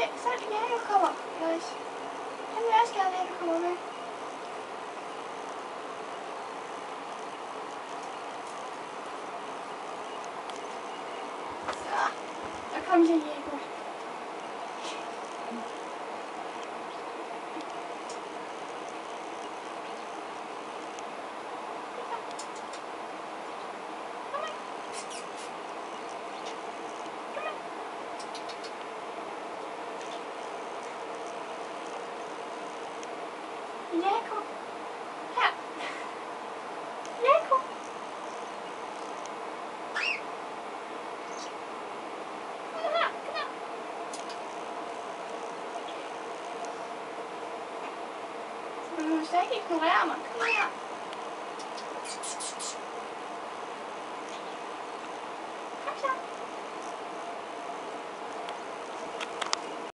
Så er det Jakob kommer. Yes. Han vil også gerne have, at du kommer med. Så. Så kom så Jakob. Jakob. Her. Jakob. Kom her. Kom her. Du må slet ikke ignorere mig. Kom her.